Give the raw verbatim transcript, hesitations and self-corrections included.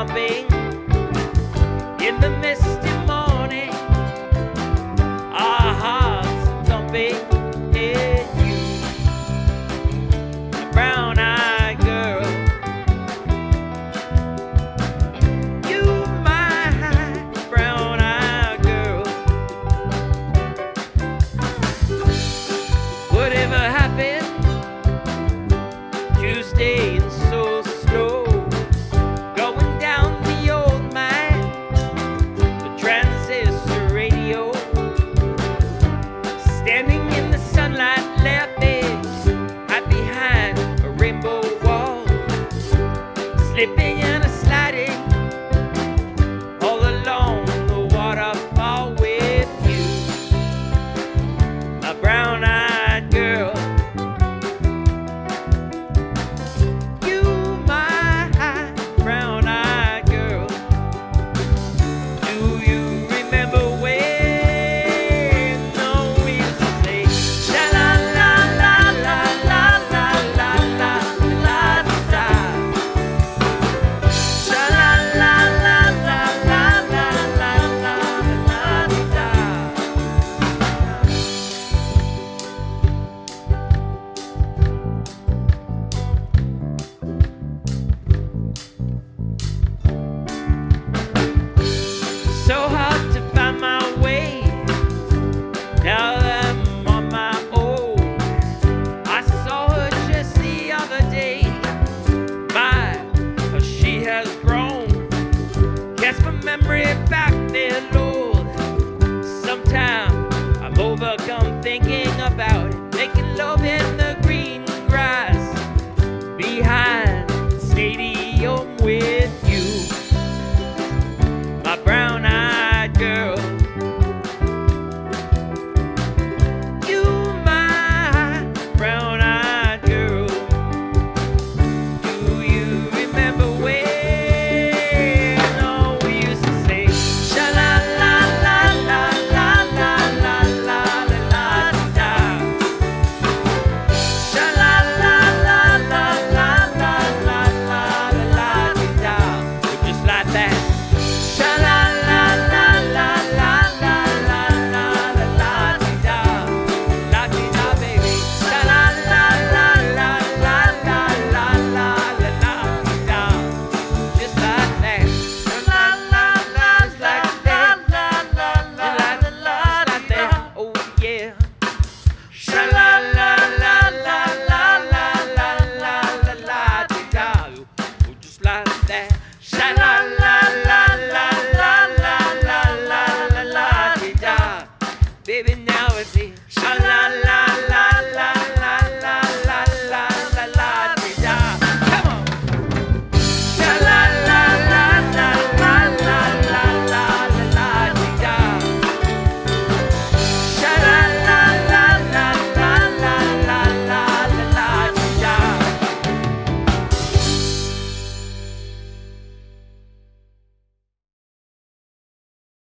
thumping in the misty morning. Our hearts are thumping in you, a brown-eyed girl. You, my brown-eyed girl. Whatever happened Tuesday and so slow, going down the old mine, the transistor radio, standing in the sunlight, laughing, hide behind a rainbow wall, slipping